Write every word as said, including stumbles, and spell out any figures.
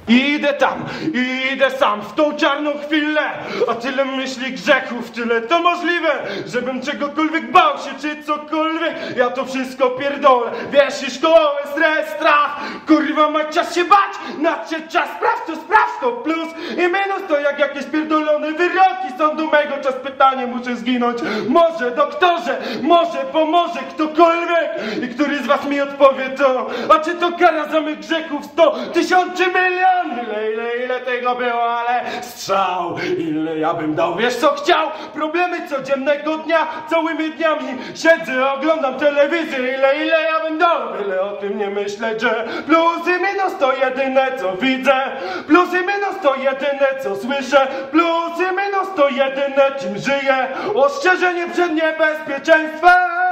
Idę tam, idę sam w tą czarną chwilę, a tyle myśli grzechów, tyle to możliwe, żebym czegokolwiek bał się, czy cokolwiek, ja to wszystko pierdolę, wiesz, i szkołę, stres, strach, kurwa ma czas się bać, nadszedł czas, sprawdź to, sprawdź to, plus i minus to jak jakieś pierdolone wyroki sądu mego, czas pytanie, muszę zginąć, może doktorze, może pomoże ktokolwiek i który z was mi odpowie to, a czy to kara za mych grzechów sto, tysiąc czy milion? Ile, ile, ile tego było, ale strzał, ile ja bym dał, wiesz co chciał? Problemy codziennego dnia, całymi dniami siedzę, oglądam telewizję, ile, ile ja bym dał, byle o tym nie myśleć, że plus i minus to jedyne co widzę, plus i minus to jedyne co słyszę, plus i minus to jedyne czym żyję, ostrzeżenie przed niebezpieczeństwem.